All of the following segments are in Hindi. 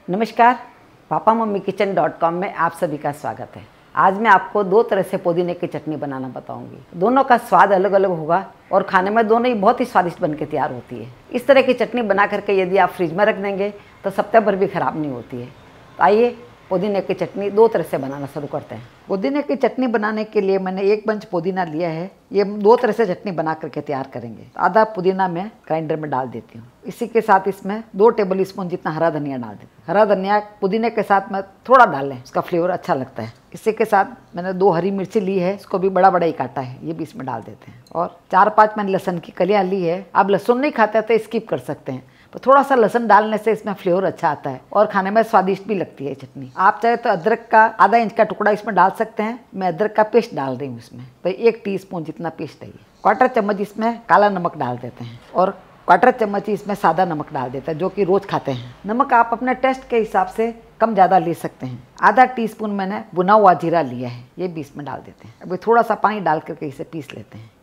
नमस्कार, papamummiKitchen.com में आप सभी का स्वागत है। आज मैं आपको दो तरह से पुदीने की चटनी बनाना बताऊंगी। दोनों का स्वाद अलग अलग होगा और खाने में दोनों ही बहुत ही स्वादिष्ट बनके तैयार होती है। इस तरह की चटनी बना करके यदि आप फ्रिज में रख देंगे तो सप्ताह भर भी ख़राब नहीं होती है। तो आइए पुदीने की चटनी दो तरह से बनाना शुरू करते हैं। पुदीने की चटनी बनाने के लिए मैंने एक बंच पुदीना लिया है। ये दो तरह से चटनी बना करके तैयार करेंगे। आधा पुदीना मैं ग्राइंडर में डाल देती हूँ। इसी के साथ इसमें 2 टेबल स्पून जितना हरा धनिया डाल देती हूँ। हरा धनिया पुदीने के साथ में थोड़ा डाल लें, उसका फ्लेवर अच्छा लगता है। इसी के साथ मैंने 2 हरी मिर्ची ली है, इसको भी बड़ा बड़ा ही काटा है, ये भी इसमें डाल देते हैं। और 4-5 मैंने लहसुन की कलियाँ ली है। आप लहसुन नहीं खाते तो स्किप कर सकते हैं, तो थोड़ा सा लहसुन डालने से इसमें फ्लेवर अच्छा आता है और खाने में स्वादिष्ट भी लगती है चटनी। आप चाहे तो अदरक का आधा इंच का टुकड़ा इसमें डाल सकते हैं। मैं अदरक का पेस्ट डाल रही हूँ इसमें, तो 1 टीस्पून जितना पेस्ट है। 1/4 चम्मच इसमें काला नमक डाल देते हैं और 1/4 चम्मच इसमें सादा नमक डाल देते हैं, जो कि रोज़ खाते हैं। नमक आप अपने टेस्ट के हिसाब से कम ज़्यादा ले सकते हैं। आधा टीस्पून मैंने भुना हुआ जीरा लिया है, ये भी इसमें डाल देते हैं। अभी थोड़ा सा पानी डाल करके इसे पीस लेते हैं।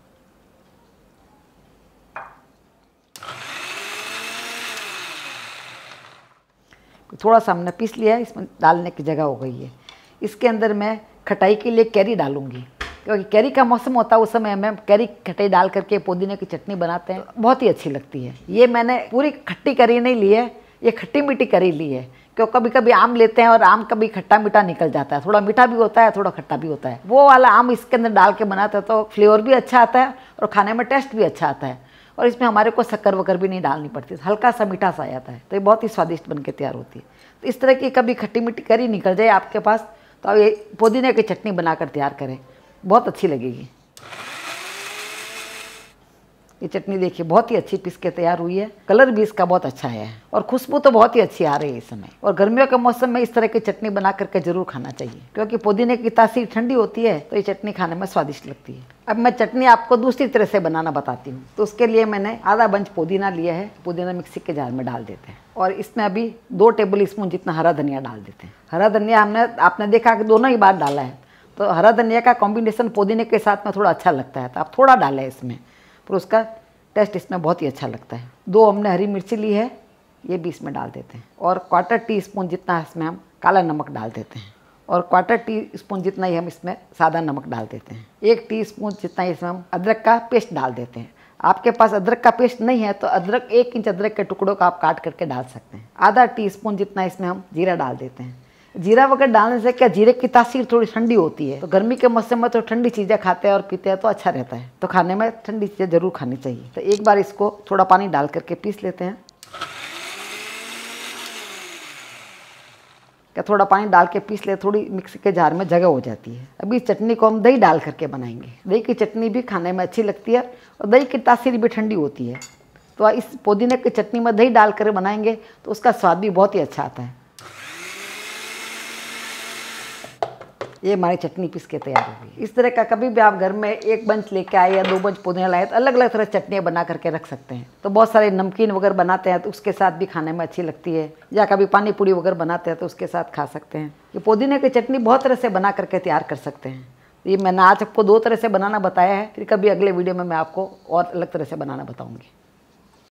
थोड़ा सा हमने पीस लिया है, इसमें डालने की जगह हो गई है। इसके अंदर मैं खटाई के लिए कैरी डालूंगी, क्योंकि कैरी का मौसम होता है, उस समय में कैरी खटाई डाल करके पुदीने की चटनी बनाते हैं, बहुत ही अच्छी लगती है। ये मैंने पूरी खट्टी कैरी नहीं ली है, ये खट्टी मीठी कैरी ली है, क्योंकि कभी कभी आम लेते हैं और आम कभी खट्टा मीठा निकल जाता है, थोड़ा मीठा भी होता है थोड़ा खट्टा भी होता है। वो वाला आम इसके अंदर डाल के बनाते हैं तो फ्लेवर भी अच्छा आता है और खाने में टेस्ट भी अच्छा आता है। और इसमें हमारे को शक्कर वक्कर भी नहीं डालनी पड़ती, हल्का सा मीठा सा आ जाता है, तो ये बहुत ही स्वादिष्ट बनके तैयार होती है। तो इस तरह की कभी खट्टी मीठी करी निकल जाए आपके पास तो आप ये पुदीने की चटनी बनाकर तैयार करें, बहुत अच्छी लगेगी। ये चटनी देखिए बहुत ही अच्छी पीस के तैयार हुई है, कलर भी इसका बहुत अच्छा है और खुशबू तो बहुत ही अच्छी आ रही है इस समय। और गर्मियों के मौसम में इस तरह की चटनी बना करके जरूर खाना चाहिए, क्योंकि पुदीने की तासीर ठंडी होती है तो ये चटनी खाने में स्वादिष्ट लगती है। अब मैं चटनी आपको दूसरी तरह से बनाना बताती हूँ। तो उसके लिए मैंने आधा बंच पुदीना लिया है, पुदीना मिक्सी के जार में डाल देते हैं और इसमें अभी 2 टेबल स्पून जितना हरा धनिया डाल देते हैं। हरा धनिया आपने देखा कि दोनों ही बार डाला है, तो हरा धनिया का कॉम्बिनेशन पुदीने के साथ में थोड़ा अच्छा लगता है, तो आप थोड़ा डालें इसमें, पर उसका टेस्ट इसमें बहुत ही अच्छा लगता है। 2 हमने हरी मिर्ची ली है, ये भी इसमें डाल देते हैं और 1/4 टीस्पून जितना इसमें हम काला नमक डाल देते हैं और 1/4 टीस्पून जितना ही हम इसमें सादा नमक डाल देते हैं। 1 टीस्पून जितना इसमें हम अदरक का पेस्ट डाल देते हैं। आपके पास अदरक का पेस्ट नहीं है तो 1 इंच अदरक के टुकड़ों का आप काट करके डाल सकते हैं। आधा टीस्पून जितना इसमें हम जीरा डाल देते हैं। जीरा वगैरह डालने से क्या, जीरे की तासीर थोड़ी ठंडी होती है, तो गर्मी के मौसम में तो ठंडी चीज़ें खाते हैं और पीते हैं तो अच्छा रहता है, तो खाने में ठंडी चीज़ें जरूर खानी चाहिए। तो एक बार इसको थोड़ा पानी डाल करके पीस लेते हैं। क्या थोड़ा पानी डाल के पीस ले, थोड़ी मिक्सी के जार में जगह हो जाती है। अभी इस चटनी को हम दही डाल करके बनाएंगे। दही की चटनी भी खाने में अच्छी लगती है और दही की तासीर भी ठंडी होती है, तो इस पुदीने की चटनी में दही डाल कर बनाएंगे तो उसका स्वाद भी बहुत ही अच्छा आता है। ये हमारी चटनी पीस के तैयार हो गई। इस तरह का कभी भी आप घर में 1 बंच लेके आए या 2 बंच पुदीना लाए तो अलग अलग तरह चटनियाँ बना करके रख सकते हैं। तो बहुत सारे नमकीन वगैरह बनाते हैं तो उसके साथ भी खाने में अच्छी लगती है, या कभी पानी पूरी वगैरह बनाते हैं तो उसके साथ खा सकते हैं। ये पुदीने की चटनी बहुत तरह से बना करके तैयार कर सकते हैं। ये मैंने आज आपको 2 तरह से बनाना बताया है, फिर कभी अगले वीडियो में मैं आपको और अलग तरह से बनाना बताऊँगी।